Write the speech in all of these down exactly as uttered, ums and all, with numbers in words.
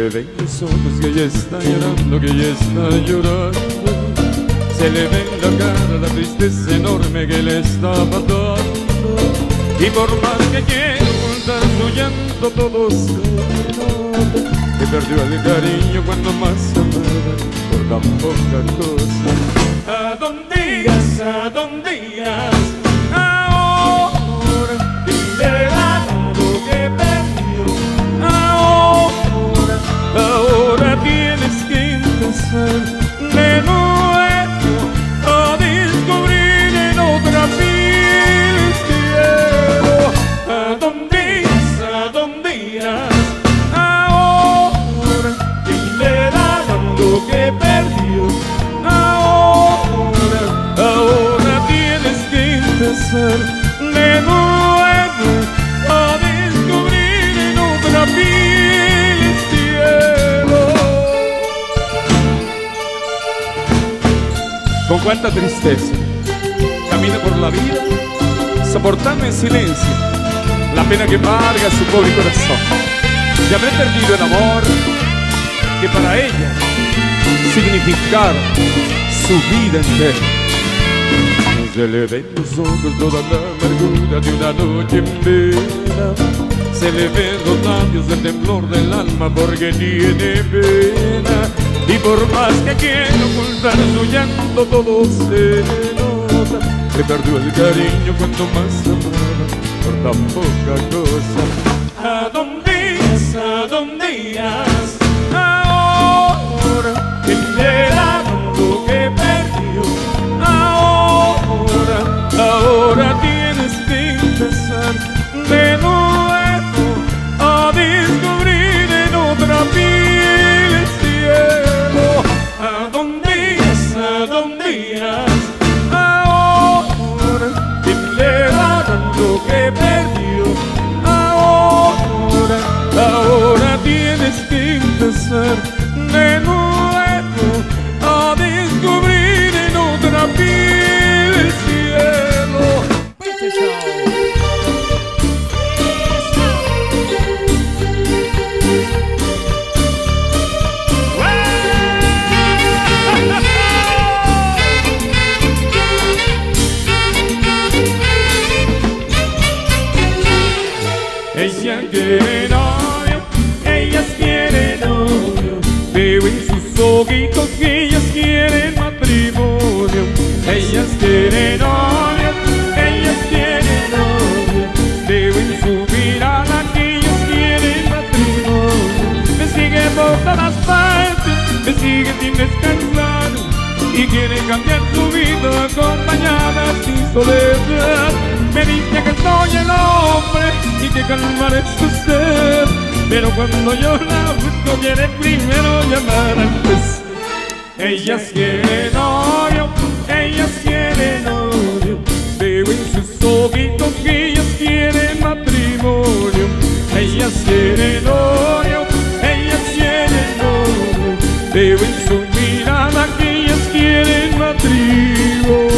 le ven los ojos que ella está llorando, que ella está llorando. Se le ve en la cara la tristeza enorme que le está matando. Y por más que quiera ocultar su llanto, todo se nota que perdió el cariño cuando más amaba por tan poca cosa. ¿A dónde irás? ¿A dónde irás? Ahora dile algo que perdió. Ahora, ahora tienes que empezar de nuevo a descubrir en otra piel el cielo. ¿A dónde irás? ¿A dónde irás? Ahora dile algo que perdió. Ahora, ahora tienes que empezar de nuevo a descubrir en otra piel el cielo. Con cuánta tristeza camina por la vida, soportando en silencio la pena que embarga su pobre corazón. Ya me he perdido el amor que para ella significaba su vida entera. Se le ven los ojos toda la amargura de una noche en vela. Se le ven los labios el temblor del alma porque tiene pena. Y por más que quiera ocultar su llanto, todo se nota que perdió el cariño cuando más amaba por tan poca cosa. ¿A dónde irás? ¿A dónde irás? Ahora dile algo que perdió. Ahora, ahora tienes que empezar de nuevo a descubrir en otra piel el cielo. ¿A dónde irás? ¿A dónde irás? Ahora dile algo que perdió. Ahora, ahora tienes que empezar de nuevo a descubrir en otra piel el cielo. Ella quiere novio, ellas quieren novio. Veo en sus ojitos que ellas quieren matrimonio. Ellas quieren novio, ellas quieren novio. Veo en su mirada que ellas quieren matrimonio. Me siguen por todas partes, me siguen sin descansar y quieren cambiar su vida acompañada sin soledad. Me dice que soy el hombre y que calmaré su sed, pero cuando yo la busco quiere primero llamar antes. Ellas quieren novio, ellas quieren novio. Veo en sus ojitos que ellas quieren matrimonio. Ellas quieren novio, ellas quieren novio. Veo en su mirada que ellas quieren matrimonio.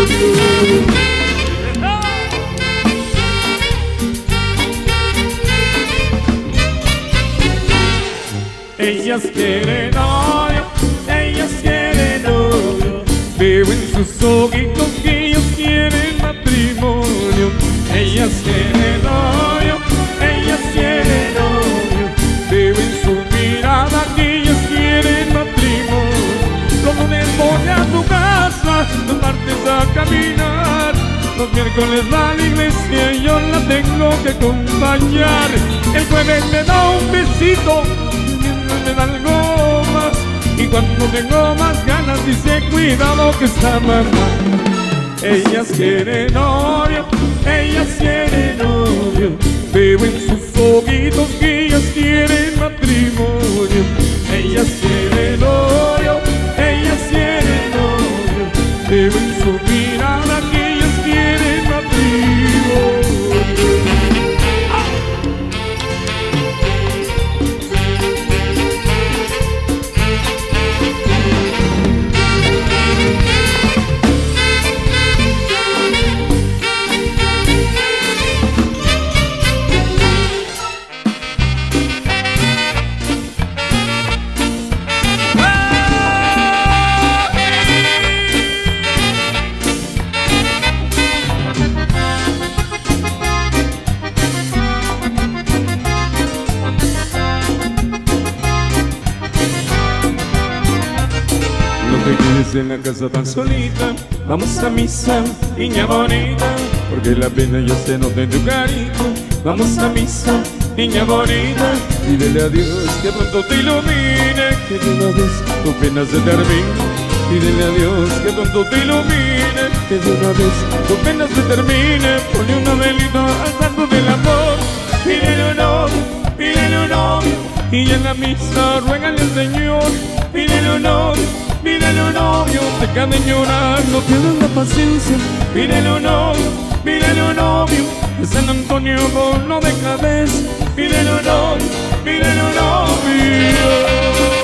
Ellas quieren novio, ellas quieren novio. Veo en sus ojitos que ellas quieren matrimonio. Ellas quieren novio, ellas quieren novio. Veo en su mirada que ellas quieren matrimonio. Los lunes voy a tu casa, los martes a caminar, los miércoles va a la iglesia y yo la tengo que acompañar. El jueves me da un besito, me da algo más, y cuando tengo más ganas dice cuidado que está mamá. Ellas quieren novio, ellas quieren novio. Veo en sus ojitos que ellas quieren matrimonio. Ellas quieren novio, ellas quieren novio. Veo en su mirada que ellas quieren matrimonio. quedes en la casa tan solita. Vamos a misa, niña bonita, porque la pena ya se nota en tu carita. Vamos a misa, niña bonita, pídele a Dios que pronto te ilumine, que de una vez tu pena se termine. Pídele a Dios que pronto te ilumine, que de una vez tu pena se termine. Ponle una velita al santo del amor. Pídele un novio, pídele un novio, y en la misa ruégale al Señor. Pídele un novio, pídele un novio, deja de llorar, no pierdas la paciencia. Pídele un novio, pídele un novio, de San Antonio vos no deja de. Pídele un novio, pídele un novio.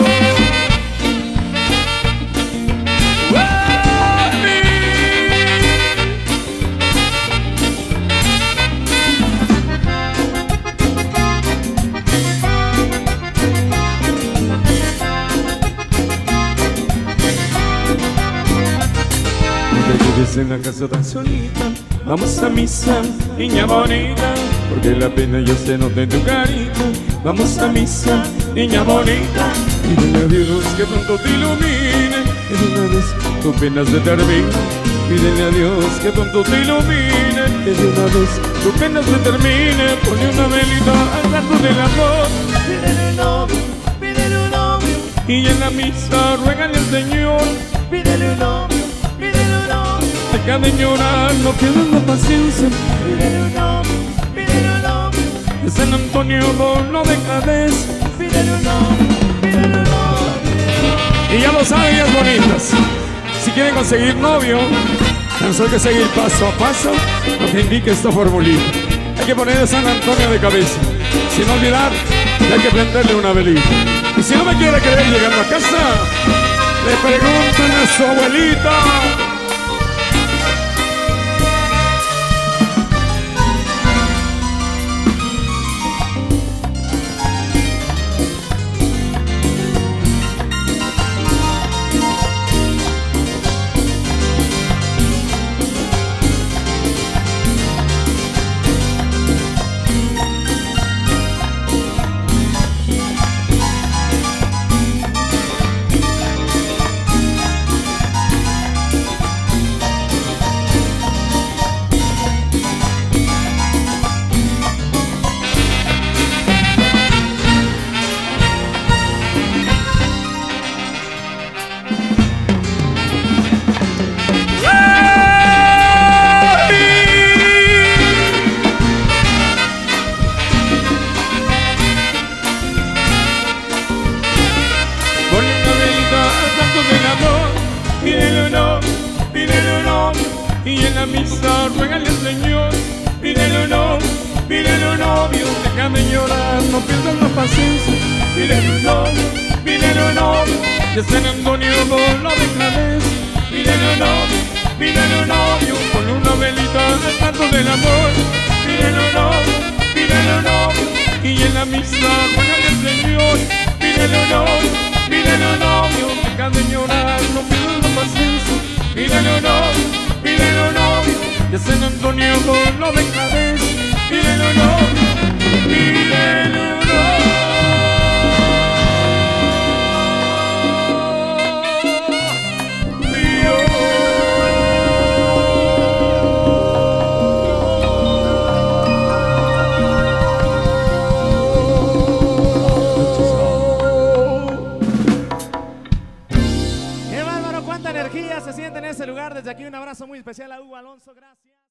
En la casa tan solita, vamos a misa, niña bonita, porque la pena ya se nota en tu carita. Vamos a misa, niña bonita, pídele a Dios que pronto te ilumine, que de una vez tu pena se termine. Pídele a Dios que pronto te ilumine, que de una vez tu pena se termine. Ponle una velita al santo del amor. Pídele un novio, pídele un novio, y en la misa ruégale al Señor. Pídele un novio, pídele un novio, deja de llorar, no pierdas la paciencia. Pídele un novio, pídele un novio, de San Antonio vos no dejas. Pídele un novio, pídele un novio. Y ya lo saben, ellas bonitas, si quieren conseguir novio, tan solo hay que seguir paso a paso lo que indica esta formulita. Hay que poner a San Antonio de cabeza, sin olvidar que hay que prenderle una velita. Y si no me quiere creer llegando a casa, le preguntan a su abuelita. Y en la misa ruégale al Señor. Pídele un novio, pídele un novio, déjame llorar, no pierdas la paciencia. Pídele un novio, pídele un novio, de San Antonio vos no dejarás. Pídele un novio, pídele un novio, ponle una velita al santo del amor. Pídele un novio, pídele un novio, y en la misa ruégale al Señor. Pídele un novio, pídele un novio, déjame llorar, no pierdas la paciencia. Pídele un novio, pídele un novio, de San Antonio vos no dejarás. Pídele un novio, pídele un Se siente en ese lugar. Desde aquí un abrazo muy especial a Hugo Alonso. Gracias.